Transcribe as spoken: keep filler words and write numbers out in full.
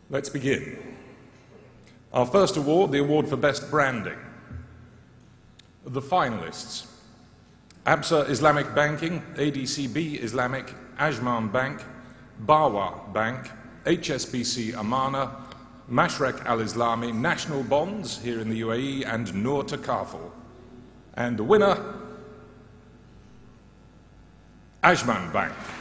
Let's begin. Our first award, the award for Best Branding. The finalists: Absa Islamic Banking, A D C B Islamic, Ajman Bank, Bawa Bank, H S B C Amana, Mashreq Al-Islami, National Bonds here in the U A E, and Noor Takaful. And the winner, Ajman Bank.